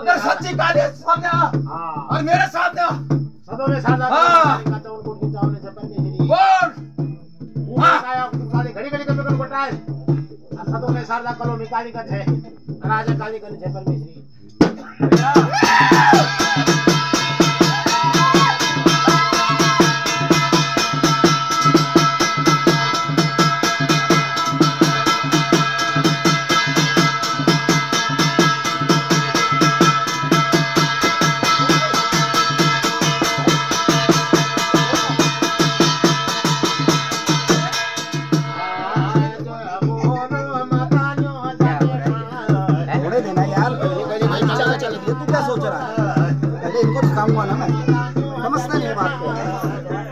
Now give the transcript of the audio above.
अगर सच्ची काली सामने आ और मेरे सामने आ सदों में सादा का चावल कोट की चावल से पर मेरी बोल हां आया काली घड़ी घड़ी कब कर कोटाए सदों में सादा कलो में काली का है राजा काली का है पर मेरी तू क्या सोच रहा है? पहले इनको दिखाऊंगा ना मैं, समझता नहीं है बात को।